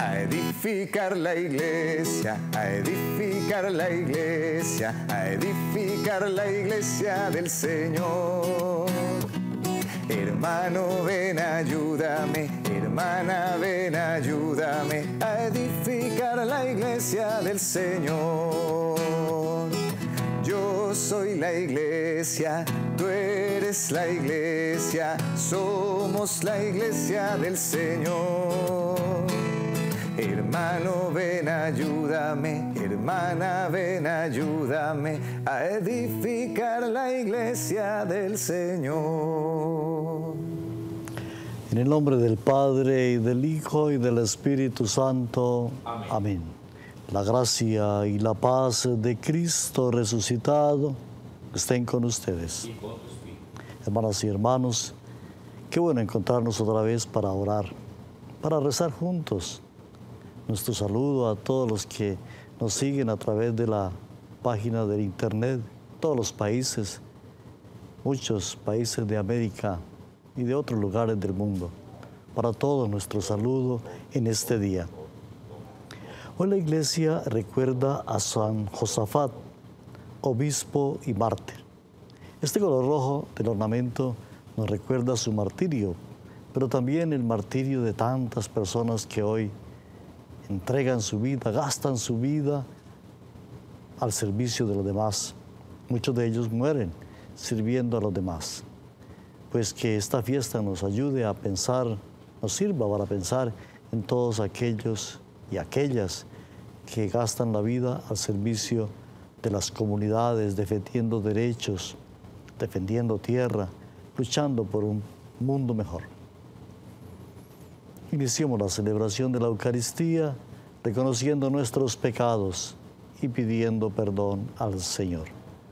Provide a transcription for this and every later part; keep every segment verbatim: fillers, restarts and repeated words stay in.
a edificar la iglesia, a edificar la iglesia, a edificar la iglesia del Señor. Hermano, ven, ayúdame, hermana, ven, ayúdame a edificar la iglesia del Señor. Yo soy la iglesia, tú eres la iglesia, somos la iglesia del Señor. Hermano, ven, ayúdame, hermana, ven, ayúdame a edificar la iglesia del Señor. En el nombre del Padre, y del Hijo, y del Espíritu Santo. Amén. Amén. La gracia y la paz de Cristo resucitado estén con ustedes. Hermanas y hermanos, qué bueno encontrarnos otra vez para orar, para rezar juntos. Nuestro saludo a todos los que nos siguen a través de la página del internet, todos los países, muchos países de América y de otros lugares del mundo. Para todos nuestro saludo en este día. Hoy la Iglesia recuerda a San Josafat, obispo y mártir. Este color rojo del ornamento nos recuerda su martirio, pero también el martirio de tantas personas que hoy entregan su vida, gastan su vida al servicio de los demás. Muchos de ellos mueren sirviendo a los demás. Pues que esta fiesta nos ayude a pensar, nos sirva para pensar en todos aquellos y aquellas que gastan la vida al servicio de las comunidades, defendiendo derechos, defendiendo tierra, luchando por un mundo mejor. Iniciemos la celebración de la Eucaristía reconociendo nuestros pecados y pidiendo perdón al Señor.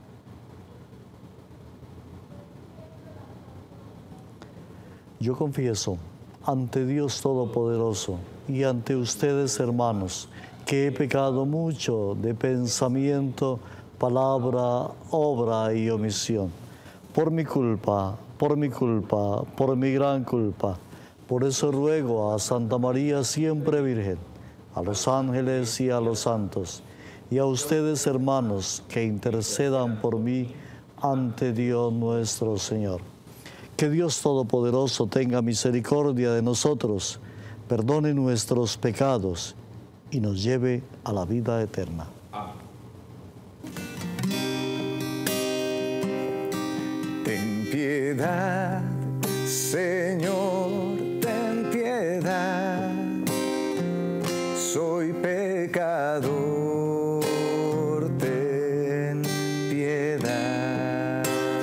Yo confieso ante Dios Todopoderoso y ante ustedes, hermanos, que he pecado mucho de pensamiento, palabra, obra y omisión. Por mi culpa, por mi culpa, por mi gran culpa. Por eso ruego a Santa María siempre Virgen, a los ángeles y a los santos, y a ustedes, hermanos, que intercedan por mí ante Dios nuestro Señor. Que Dios Todopoderoso tenga misericordia de nosotros, perdone nuestros pecados y nos lleve a la vida eterna. Amén. Ten piedad, Señor, ten piedad. Soy pecador, ten piedad.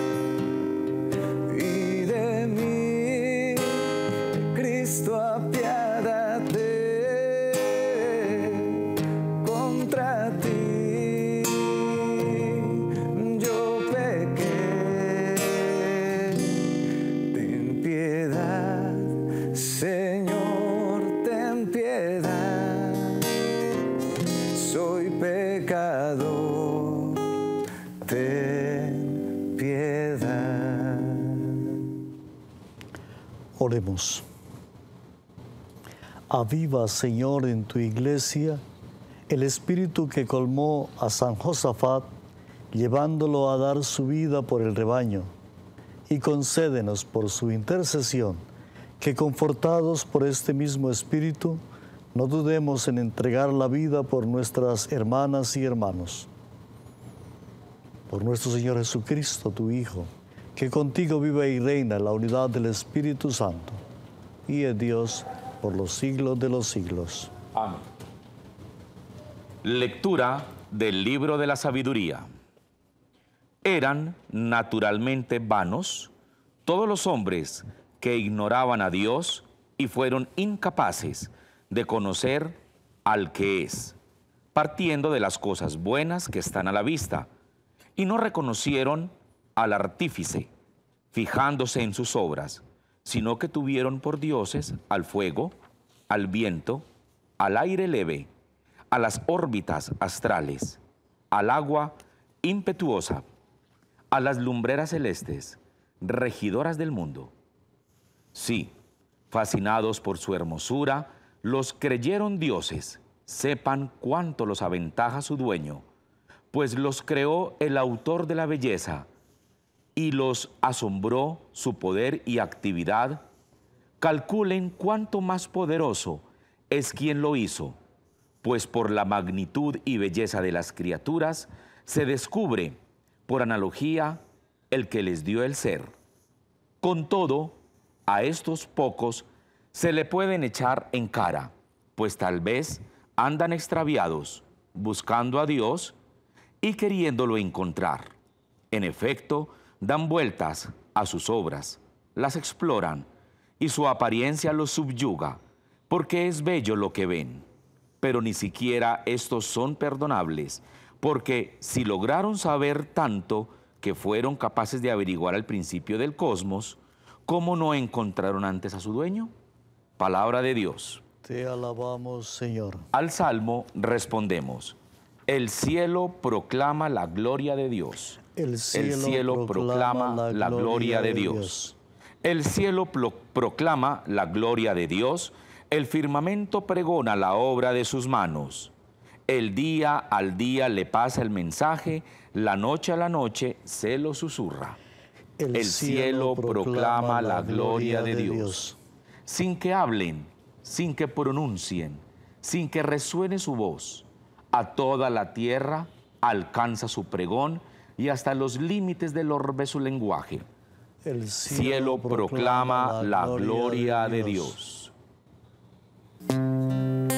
Y de mí, Cristo, apiádate. Contra ti yo pequé. Ten piedad, Señor, ten piedad. Soy pecador, ten piedad. Oremos. Aviva, Señor, en tu iglesia el espíritu que colmó a San Josafat, llevándolo a dar su vida por el rebaño, y concédenos por su intercesión que, confortados por este mismo espíritu, no dudemos en entregar la vida por nuestras hermanas y hermanos. Por nuestro Señor Jesucristo, tu Hijo, que contigo vive y reina en la unidad del Espíritu Santo, y es Dios por los siglos de los siglos. Amén. Lectura del libro de la sabiduría. Eran naturalmente vanos todos los hombres que ignoraban a Dios y fueron incapaces de conocer al que es, partiendo de las cosas buenas que están a la vista, y no reconocieron al artífice, fijándose en sus obras, sino que tuvieron por dioses al fuego, al viento, al aire leve, a las órbitas astrales, al agua impetuosa, a las lumbreras celestes, regidoras del mundo. Sí, fascinados por su hermosura, los creyeron dioses, sepan cuánto los aventaja su dueño, pues los creó el autor de la belleza y los asombró su poder y actividad. Calculen cuánto más poderoso es quien lo hizo, pues por la magnitud y belleza de las criaturas se descubre, por analogía, el que les dio el ser. Con todo, a estos pocos se le pueden echar en cara, pues tal vez andan extraviados, buscando a Dios y queriéndolo encontrar. En efecto, dan vueltas a sus obras, las exploran, y su apariencia los subyuga, porque es bello lo que ven. Pero ni siquiera estos son perdonables, porque si lograron saber tanto que fueron capaces de averiguar al principio del cosmos, ¿cómo no encontraron antes a su dueño? Palabra de Dios. Te alabamos, Señor. Al Salmo respondemos: el cielo proclama la gloria de Dios. El cielo, El cielo proclama la, la gloria de Dios. Dios. El cielo pro proclama la gloria de Dios. El firmamento pregona la obra de sus manos. El día al día le pasa el mensaje, la noche a la noche se lo susurra. El, el cielo, cielo proclama la gloria de Dios. Dios. Sin que hablen, sin que pronuncien, sin que resuene su voz, a toda la tierra alcanza su pregón y hasta los límites del orbe su lenguaje. El cielo, cielo proclama la gloria, gloria de Dios. De Dios.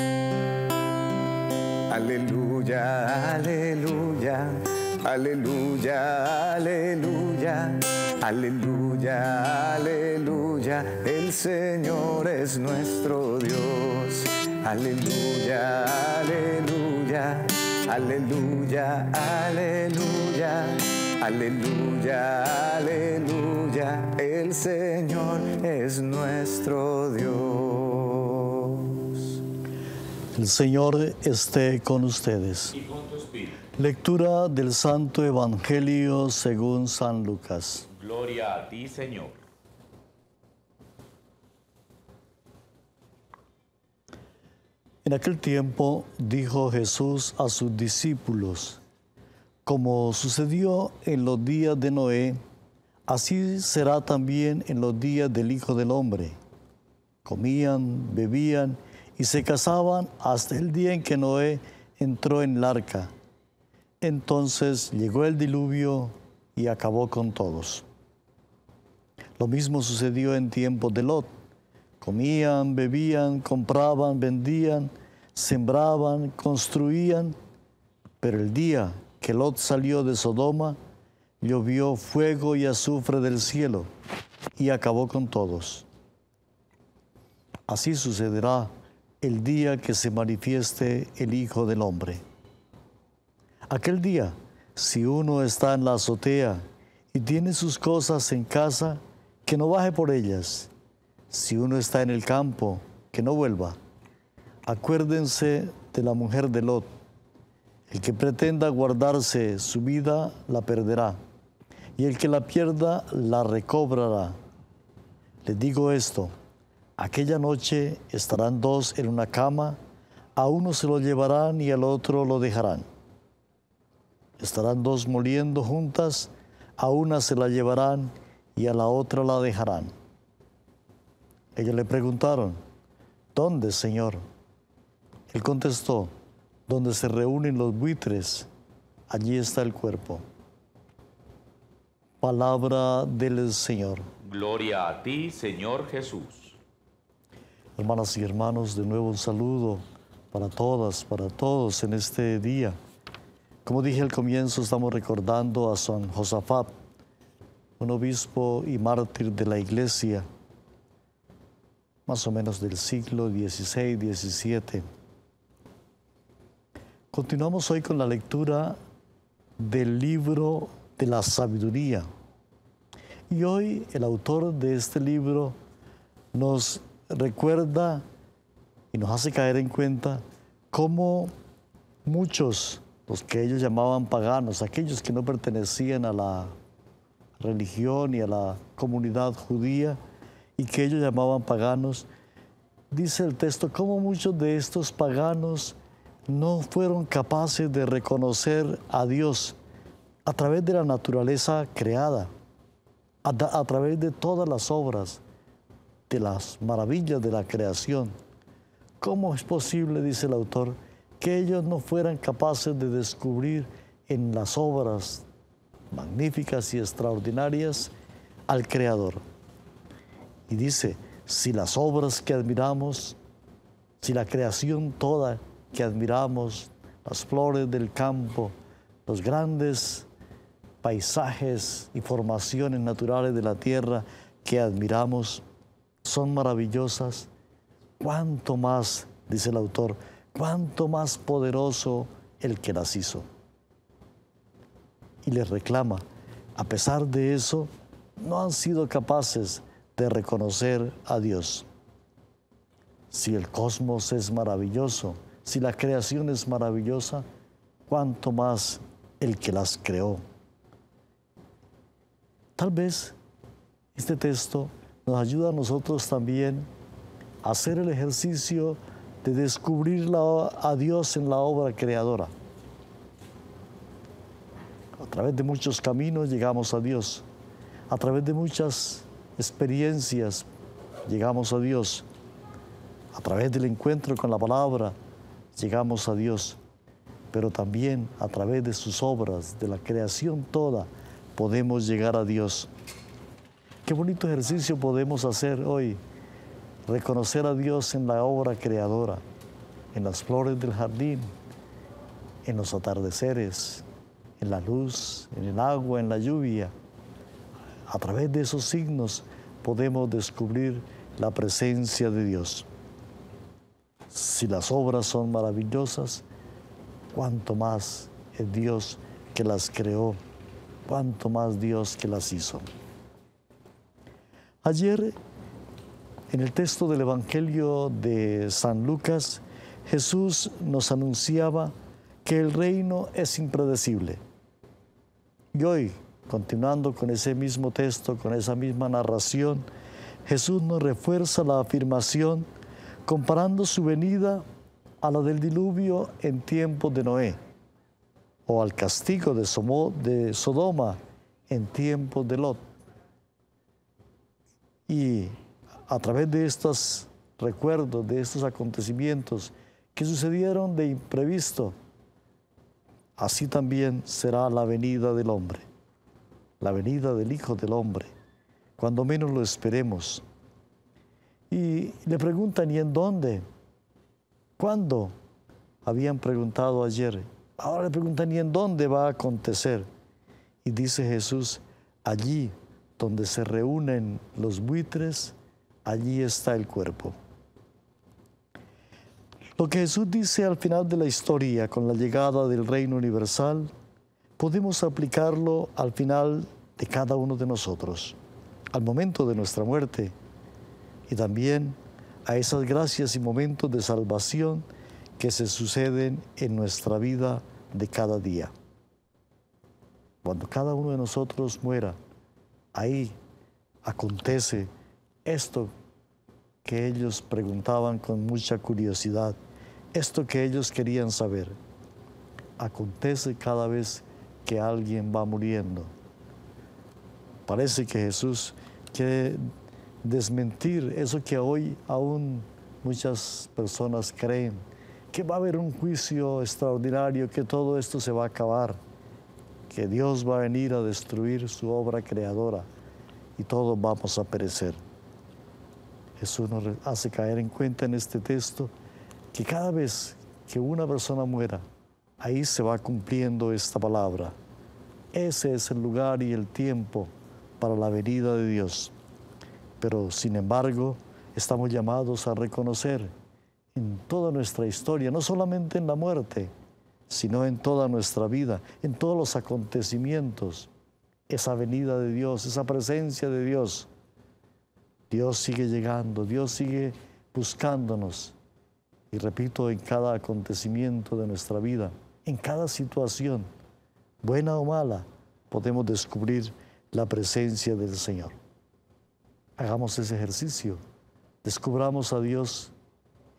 Aleluya, aleluya, aleluya, aleluya, aleluya, aleluya, el Señor es nuestro Dios. Aleluya, aleluya, aleluya, aleluya, aleluya, aleluya, el Señor es nuestro Dios. El Señor esté con ustedes. Y con tu espíritu. Lectura del Santo Evangelio según San Lucas. Gloria a ti, Señor. En aquel tiempo dijo Jesús a sus discípulos: como sucedió en los días de Noé, así será también en los días del Hijo del Hombre. Comían, bebían y se casaban hasta el día en que Noé entró en el arca. Entonces llegó el diluvio y acabó con todos. Lo mismo sucedió en tiempos de Lot. Comían, bebían, compraban, vendían, sembraban, construían. Pero el día que Lot salió de Sodoma, llovió fuego y azufre del cielo y acabó con todos. Así sucederá el día que se manifieste el Hijo del Hombre. Aquel día, si uno está en la azotea y tiene sus cosas en casa, que no baje por ellas. Si uno está en el campo, que no vuelva. Acuérdense de la mujer de Lot. El que pretenda guardarse su vida, la perderá, y el que la pierda, la recobrará. Les digo esto: aquella noche estarán dos en una cama, a uno se lo llevarán y al otro lo dejarán. Estarán dos moliendo juntas, a una se la llevarán y a la otra la dejarán. Ellos le preguntaron: ¿dónde, Señor? Él contestó: donde se reúnen los buitres, allí está el cuerpo. Palabra del Señor. Gloria a ti, Señor Jesús. Hermanas y hermanos, de nuevo un saludo para todas, para todos en este día. Como dije al comienzo, estamos recordando a San Josafat, un obispo y mártir de la Iglesia, más o menos del siglo dieciséis, diecisiete. Continuamos hoy con la lectura del libro de la sabiduría. Y hoy el autor de este libro nos recuerda y nos hace caer en cuenta cómo muchos, los que ellos llamaban paganos, aquellos que no pertenecían a la religión y a la comunidad judía y que ellos llamaban paganos, dice el texto, cómo muchos de estos paganos no fueron capaces de reconocer a Dios a través de la naturaleza creada, a, a través de todas las obras, de las maravillas de la creación. ¿Cómo es posible, dice el autor, que ellos no fueran capaces de descubrir en las obras magníficas y extraordinarias al Creador? Y dice, si las obras que admiramos, si la creación toda que admiramos, las flores del campo, los grandes paisajes y formaciones naturales de la tierra que admiramos, son maravillosas, cuánto más, dice el autor, cuánto más poderoso el que las hizo. Y les reclama, a pesar de eso, no han sido capaces de reconocer a Dios. Si el cosmos es maravilloso, si la creación es maravillosa, cuánto más el que las creó. Tal vez este texto nos ayuda a nosotros también a hacer el ejercicio de descubrir la, a Dios en la obra creadora. A través de muchos caminos llegamos a Dios. A través de muchas experiencias llegamos a Dios. A través del encuentro con la palabra llegamos a Dios. Pero también a través de sus obras, de la creación toda, podemos llegar a Dios. Qué bonito ejercicio podemos hacer hoy. Reconocer a Dios en la obra creadora, en las flores del jardín, en los atardeceres, en la luz, en el agua, en la lluvia. A través de esos signos podemos descubrir la presencia de Dios. Si las obras son maravillosas, cuánto más es Dios que las creó, cuánto más Dios que las hizo. Ayer, en el texto del Evangelio de San Lucas, Jesús nos anunciaba que el reino es impredecible. Y hoy, continuando con ese mismo texto, con esa misma narración, Jesús nos refuerza la afirmación comparando su venida a la del diluvio en tiempos de Noé, o al castigo de Sodoma en tiempos de Lot. Y a través de estos recuerdos, de estos acontecimientos que sucedieron de imprevisto, así también será la venida del hombre, la venida del Hijo del Hombre, cuando menos lo esperemos. Y le preguntan, ¿y en dónde? ¿Cuándo? Habían preguntado ayer. Ahora le preguntan, ¿y en dónde va a acontecer? Y dice Jesús, allí donde se reúnen los buitres, allí está el cuerpo. Lo que Jesús dice al final de la historia, con la llegada del reino universal, podemos aplicarlo al final de cada uno de nosotros, al momento de nuestra muerte, y también a esas gracias y momentos de salvación que se suceden en nuestra vida de cada día. Cuando cada uno de nosotros muera, ahí acontece esto que ellos preguntaban con mucha curiosidad, esto que ellos querían saber. Acontece cada vez que alguien va muriendo. Parece que Jesús quiere desmentir eso que hoy aún muchas personas creen, que va a haber un juicio extraordinario, que todo esto se va a acabar, que Dios va a venir a destruir su obra creadora y todos vamos a perecer. Jesús nos hace caer en cuenta en este texto que cada vez que una persona muera, ahí se va cumpliendo esta palabra. Ese es el lugar y el tiempo para la venida de Dios. Pero, sin embargo, estamos llamados a reconocer en toda nuestra historia, no solamente en la muerte, sino en toda nuestra vida, en todos los acontecimientos, esa venida de Dios, esa presencia de Dios. Dios sigue llegando, Dios sigue buscándonos. Y repito, en cada acontecimiento de nuestra vida, en cada situación, buena o mala, podemos descubrir la presencia del Señor. Hagamos ese ejercicio, descubramos a Dios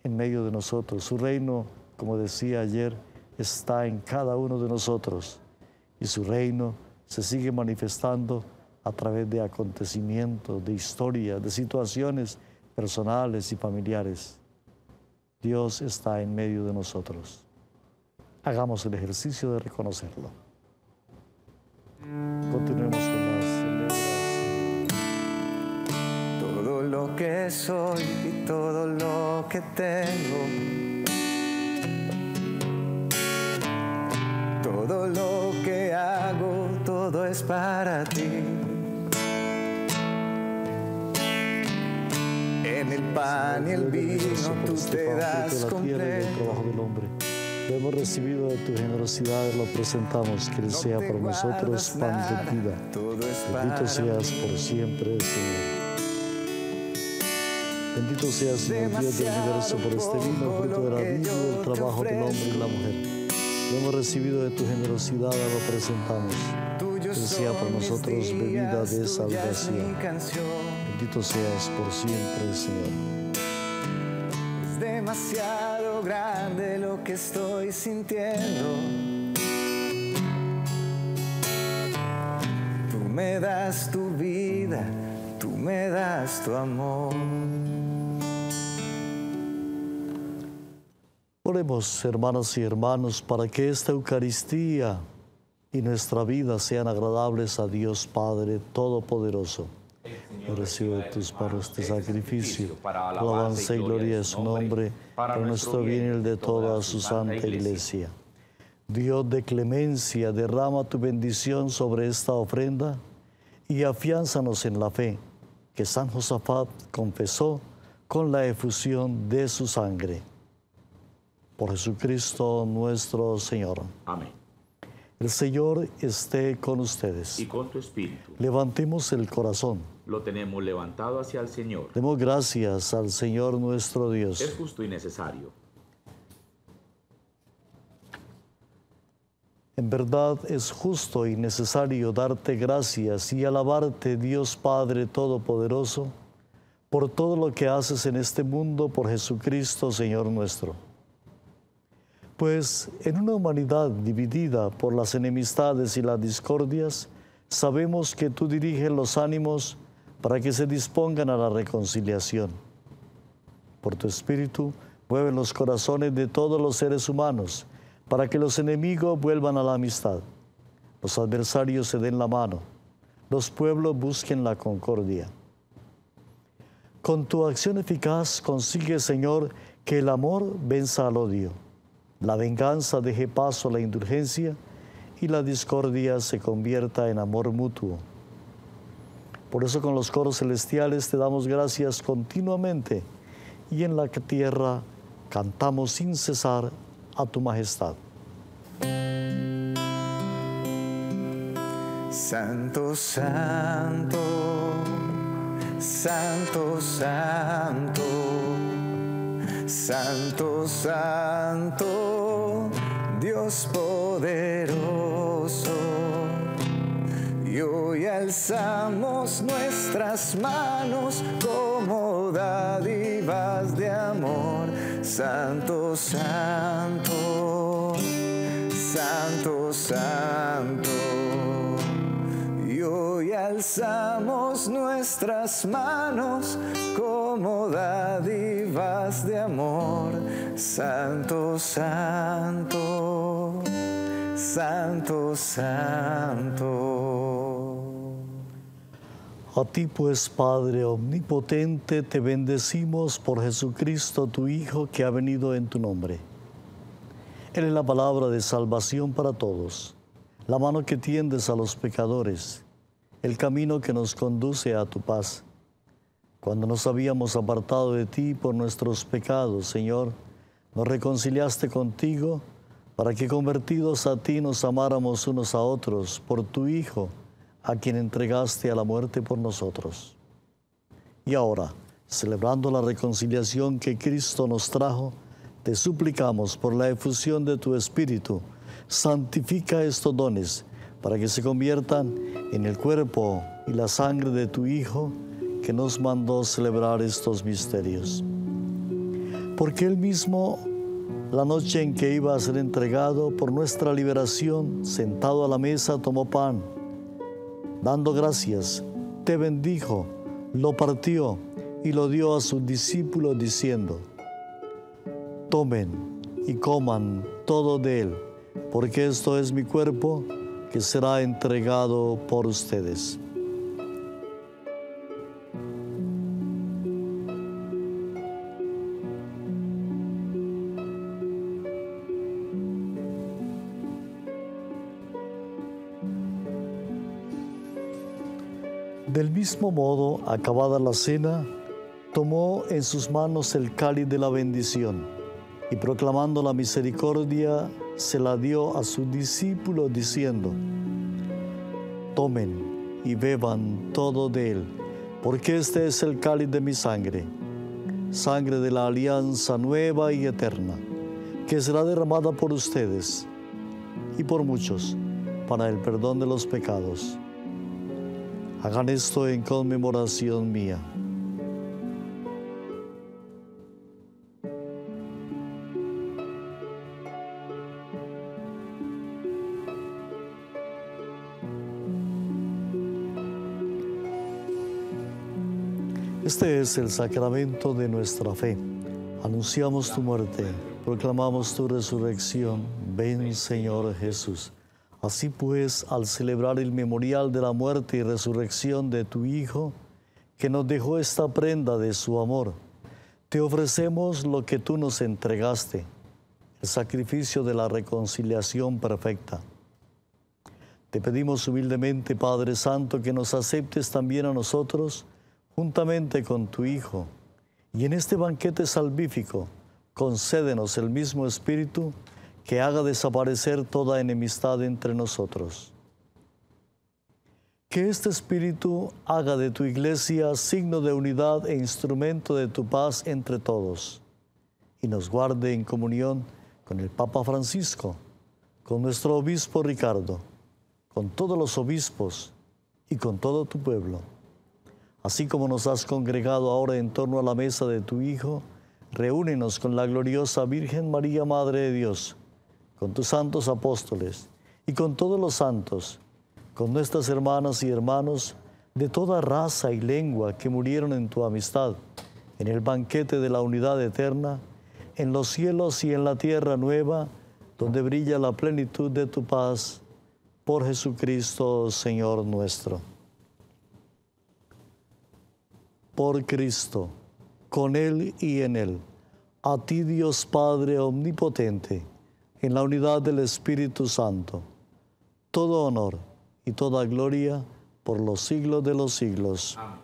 en medio de nosotros. Su reino, como decía ayer, está en cada uno de nosotros. Y su reino se sigue manifestando a través de acontecimientos, de historias, de situaciones personales y familiares. Dios está en medio de nosotros. Hagamos el ejercicio de reconocerlo. Continuemos con las celebraciones. Todo lo que soy y todo lo que tengo, todo lo que hago, todo es para ti. En el pan y el vino tú te das completo. Lo hemos recibido de tu generosidad, lo presentamos, que Él sea por nosotros pan de vida. Bendito seas por siempre, Señor. Bendito seas, Señor Dios del universo, por este vino, fruto de la vida y del trabajo del hombre y la mujer. Lo hemos recibido de tu generosidad, lo presentamos. Que Él sea por nosotros bebida de salvación. Bendito seas por siempre, Señor. Es demasiado grande lo que estoy sintiendo. Tú me das tu vida, tú me das tu amor. Oremos, hermanas y hermanos, para que esta Eucaristía y nuestra vida sean agradables a Dios Padre Todopoderoso. Yo recibo de tus manos este sacrificio, alabanza y gloria de su nombre, para nuestro bien y el de toda su santa Iglesia. Dios de clemencia, derrama tu bendición sobre esta ofrenda y afiánzanos en la fe que San Josafat confesó con la efusión de su sangre. Por Jesucristo nuestro Señor. Amén. El Señor esté con ustedes. Y con tu espíritu. Levantemos el corazón. Lo tenemos levantado hacia el Señor. Demos gracias al Señor nuestro Dios. Es justo y necesario. En verdad es justo y necesario darte gracias y alabarte, Dios Padre Todopoderoso, por todo lo que haces en este mundo por Jesucristo, Señor nuestro. Pues en una humanidad dividida por las enemistades y las discordias, sabemos que tú diriges los ánimos para que se dispongan a la reconciliación. Por tu Espíritu, mueve los corazones de todos los seres humanos, para que los enemigos vuelvan a la amistad, los adversarios se den la mano, los pueblos busquen la concordia. Con tu acción eficaz consigue, Señor, que el amor venza al odio, la venganza deje paso a la indulgencia y la discordia se convierta en amor mutuo. Por eso con los coros celestiales te damos gracias continuamente y en la tierra cantamos sin cesar a tu majestad. Santo, santo, santo, santo, santo, santo, Dios poderoso. Y hoy alzamos nuestras manos como dádivas de amor. Santo, santo, santo, santo. Y hoy alzamos nuestras manos como dádivas de amor. Santo, santo, santo, santo. A ti pues, Padre omnipotente, te bendecimos por Jesucristo, tu Hijo, que ha venido en tu nombre. Él es la palabra de salvación para todos, la mano que tiendes a los pecadores, el camino que nos conduce a tu paz. Cuando nos habíamos apartado de ti por nuestros pecados, Señor, nos reconciliaste contigo para que convertidos a ti nos amáramos unos a otros por tu Hijo, a quien entregaste a la muerte por nosotros. Y ahora, celebrando la reconciliación que Cristo nos trajo, te suplicamos por la efusión de tu Espíritu, santifica estos dones para que se conviertan en el cuerpo y la sangre de tu Hijo, que nos mandó celebrar estos misterios. porque Él mismo, la noche en que iba a ser entregado por nuestra liberación, sentado a la mesa, tomó pan, dando gracias, te bendijo, lo partió y lo dio a sus discípulos diciendo: tomen y coman todo de él, porque esto es mi cuerpo que será entregado por ustedes. Del mismo modo, acabada la cena, tomó en sus manos el cáliz de la bendición y proclamando la misericordia, se la dio a sus discípulos diciendo: tomen y beban todo de él, porque este es el cáliz de mi sangre, sangre de la alianza nueva y eterna, que será derramada por ustedes y por muchos para el perdón de los pecados. Hagan esto en conmemoración mía. Este es el sacramento de nuestra fe. Anunciamos tu muerte, proclamamos tu resurrección. Ven, Señor Jesús. Así pues, al celebrar el memorial de la muerte y resurrección de tu Hijo, que nos dejó esta prenda de su amor, te ofrecemos lo que tú nos entregaste, el sacrificio de la reconciliación perfecta. Te pedimos humildemente, Padre Santo, que nos aceptes también a nosotros, juntamente con tu Hijo, y en este banquete salvífico, concédenos el mismo Espíritu que haga desaparecer toda enemistad entre nosotros. Que este Espíritu haga de tu Iglesia signo de unidad e instrumento de tu paz entre todos, y nos guarde en comunión con el Papa Francisco, con nuestro obispo Ricardo, con todos los obispos y con todo tu pueblo. Así como nos has congregado ahora en torno a la mesa de tu Hijo, reúnenos con la gloriosa Virgen María, Madre de Dios, con tus santos apóstoles y con todos los santos, con nuestras hermanas y hermanos de toda raza y lengua que murieron en tu amistad, en el banquete de la unidad eterna, en los cielos y en la tierra nueva, donde brilla la plenitud de tu paz, por Jesucristo, Señor nuestro. Por Cristo, con Él y en Él, a ti Dios Padre omnipotente, en la unidad del Espíritu Santo, todo honor y toda gloria por los siglos de los siglos. Amén.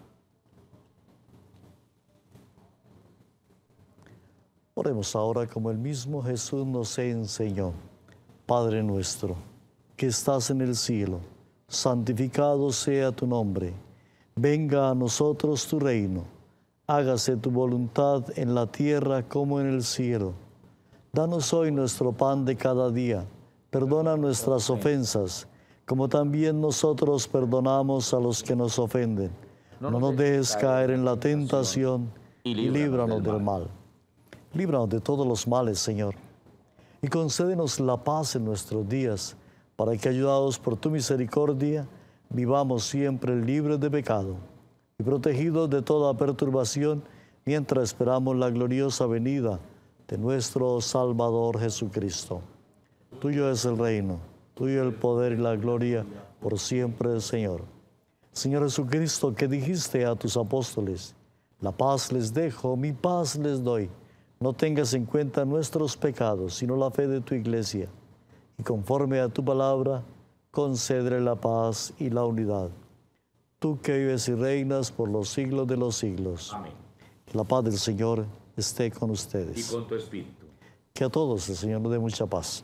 Oremos ahora como el mismo Jesús nos enseñó. Padre nuestro, que estás en el cielo, santificado sea tu nombre. Venga a nosotros tu reino. Hágase tu voluntad en la tierra como en el cielo. Danos hoy nuestro pan de cada día. Perdona nuestras ofensas, como también nosotros perdonamos a los que nos ofenden. No nos dejes caer en la tentación y líbranos del mal. Líbranos de todos los males, Señor, y concédenos la paz en nuestros días, para que, ayudados por tu misericordia, vivamos siempre libres de pecado y protegidos de toda perturbación, mientras esperamos la gloriosa venida de nuestro Salvador Jesucristo. Tuyo es el reino, tuyo el poder y la gloria por siempre, Señor. Señor Jesucristo, que dijiste a tus apóstoles: la paz les dejo, mi paz les doy. No tengas en cuenta nuestros pecados, sino la fe de tu Iglesia. Y conforme a tu palabra, concédele la paz y la unidad. Tú que vives y reinas por los siglos de los siglos. Amén. Que la paz del Señor esté con ustedes. Y con tu espíritu. Que a todos el Señor nos dé mucha paz.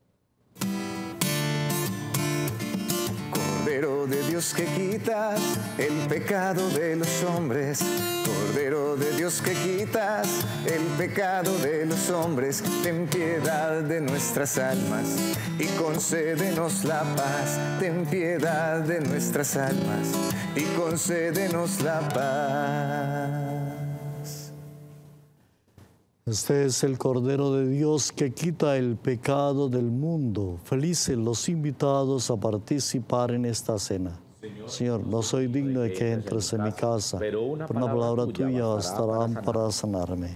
Cordero de Dios que quitas el pecado de los hombres, Cordero de Dios que quitas el pecado de los hombres, ten piedad de nuestras almas y concédenos la paz. Ten piedad de nuestras almas y concédenos la paz. Este es el Cordero de Dios que quita el pecado del mundo. Felices los invitados a participar en esta cena. Señor, Señor no soy digno de que entres en mi casa, pero una palabra tuya bastará para sanarme.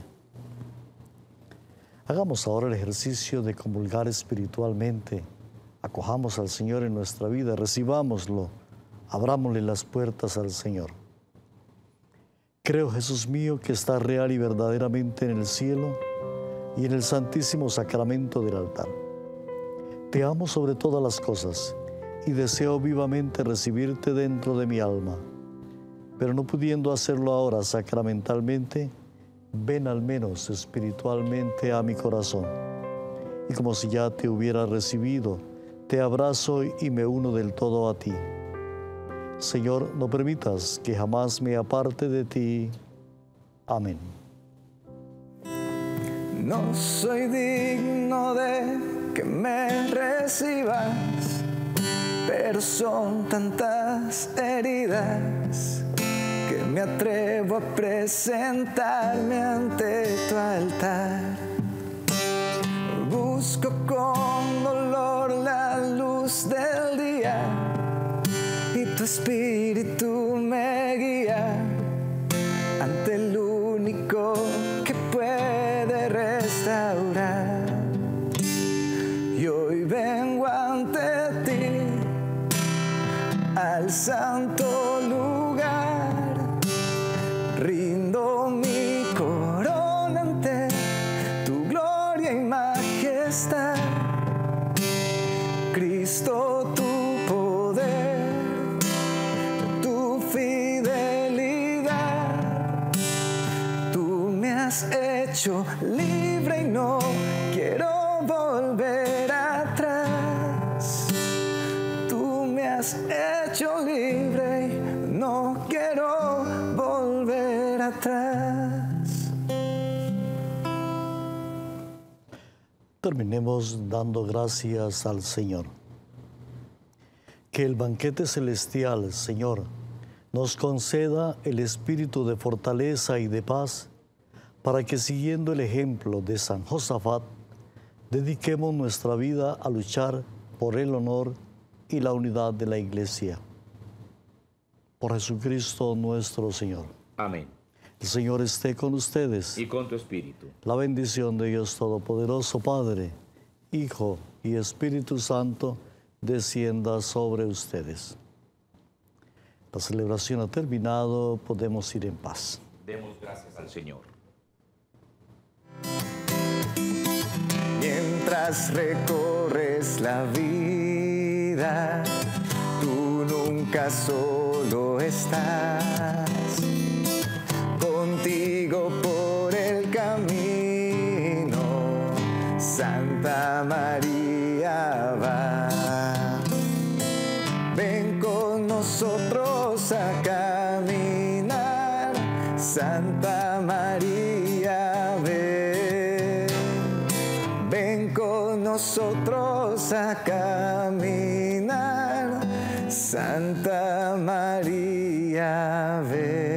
Hagamos ahora el ejercicio de comulgar espiritualmente. Acojamos al Señor en nuestra vida, recibámoslo, abrámosle las puertas al Señor. Creo, Jesús mío, que estás real y verdaderamente en el cielo y en el santísimo sacramento del altar. Te amo sobre todas las cosas y deseo vivamente recibirte dentro de mi alma. Pero no pudiendo hacerlo ahora sacramentalmente, ven al menos espiritualmente a mi corazón. Y como si ya te hubiera recibido, te abrazo y me uno del todo a ti. Señor, no permitas que jamás me aparte de ti. Amén. No soy digno de que me recibas, pero son tantas heridas que me atrevo a presentarme ante tu altar. Busco con dolor la luz del día y tu espíritu me guía ante el único que puede restaurar. Y hoy vengo ante ti al santo lugar, rindo mi corona ante tu gloria y majestad. Cristo, tu poder, tu fidelidad, tú me has hecho libre y no quiero volver atrás. Tú me has hecho libre y no quiero volver atrás. Terminemos dando gracias al Señor. Que el banquete celestial, Señor, nos conceda el espíritu de fortaleza y de paz, para que siguiendo el ejemplo de San Josafat, dediquemos nuestra vida a luchar por el honor y la unidad de la Iglesia. Por Jesucristo nuestro Señor. Amén. El Señor esté con ustedes. Y con tu espíritu. La bendición de Dios Todopoderoso, Padre, Hijo y Espíritu Santo, descienda sobre ustedes. La celebración ha terminado, podemos ir en paz. Demos gracias al Señor. Mientras recorres la vida, tú nunca solo estás. Contigo por el camino, Santa María va. Ven con nosotros a caminar, Santa María, ven. Ven con nosotros a caminar, Santa María, ven.